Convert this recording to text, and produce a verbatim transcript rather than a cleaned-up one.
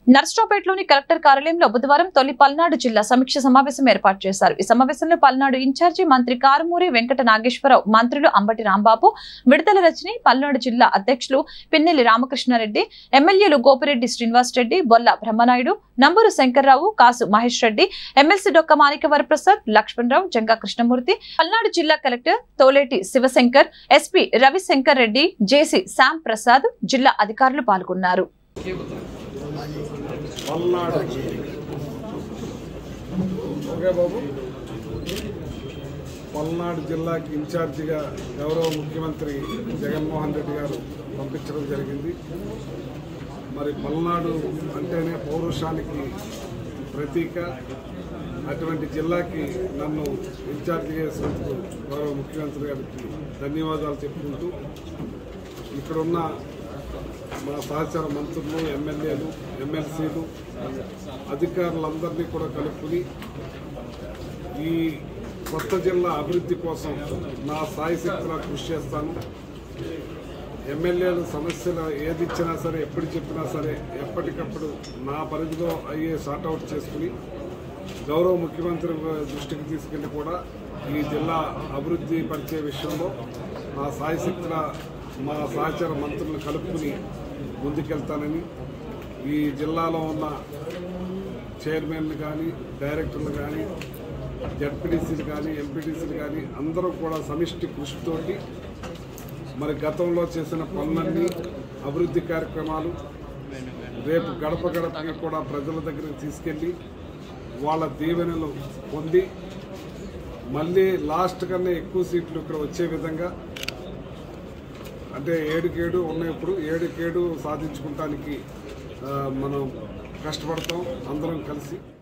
నర్సరావుపేటలోని collector కార్యాలయంలో బుధవారం తొలి పల్నాడు జిల్లా సమీక్ష సమావేశం ఏర్పాటు చేశారు. ఈ సమావేశంలో పల్నాడు ఇన్ఛార్జి మంత్రి కారుమూరి వెంకట నాగేశ్వరరావు, మంత్రులు అంబటి రాంబాబు, విడతల రజని, పల్నాడు జిల్లా అధ్యక్షులు పిన్నెల్లి రామకృష్ణారెడ్డి, ఎమ్మెల్యేలు గోపిరెడ్డి శ్రీనివాస్ రెడ్డి, బొల్ల బ్రహ్మనాయుడు, నంబూరు శంకర్రావు, కాసు మహేష్ రెడ్డి, ఎమ్మెల్సీ డొక్క మాణిక వరప్రసాద్, లక్ష్మణరావు, జంగా కృష్ణమూర్తి, పల్నాడు జిల్లా collector Toleti Sivashankar, SP Ravishankar Reddy, JC Shyam Prasad, జిల్లా అధికారులు పాల్గొన్నారు. పల్నాడు ఓకే బాబు పల్నాడు జిల్లాకి ఇన్ఛార్జిగా గౌరవ ముఖ్యమంత్రి జగన్మోహన్ రెడ్డి గారు పంపించడం జరిగింది. మరి పల్నాడు అంటేనే పౌరుషానికి ప్రతీక. అటువంటి జిల్లాకి నన్ను ఇన్ఛార్జిగా చేసినందుకు గౌరవ ముఖ్యమంత్రి గారికి ధన్యవాదాలు చెప్పుకుంటూ, ఇక్కడున్న మా సహచర మంత్రులు, ఎమ్మెల్యేలు, ఎమ్మెల్సీలు, అధికారులందరినీ కూడా కలుపుకుని ఈ కొత్త జిల్లా అభివృద్ధి కోసం నా సాయశక్తిగా కృషి చేస్తాను. ఎమ్మెల్యేలు సమస్యలు ఏది ఇచ్చినా సరే, ఎప్పుడు చెప్పినా సరే ఎప్పటికప్పుడు నా పరిధిలో అయ్యే సార్ట్అవుట్ చేసుకుని గౌరవ ముఖ్యమంత్రి దృష్టికి తీసుకెళ్లి కూడా ఈ జిల్లా అభివృద్ధి పరిచే విషయంలో నా సాయశక్తిగా మా సహచర మంత్రులను కలుపుకుని ముందుకెళ్తానని, ఈ జిల్లాలో ఉన్న చైర్మన్లు కానీ, డైరెక్టర్లు కానీ, జడ్పీటీసీలు కానీ, ఎంపీటీసీలు కానీ అందరూ కూడా సమిష్టి కృషితోటి మరి గతంలో చేసిన పనులన్నీ, అభివృద్ధి కార్యక్రమాలు రేపు గడప గడపకి కూడా ప్రజల దగ్గరికి తీసుకెళ్ళి వాళ్ళ దీవెనలు పొంది మళ్ళీ లాస్ట్ కన్నా ఎక్కువ సీట్లు ఇక్కడ వచ్చే విధంగా, అంటే ఏడుకేడు ఉన్నప్పుడు ఏడుకేడు సాధించుకోవటానికి మనం కష్టపడతాం అందరం కలిసి.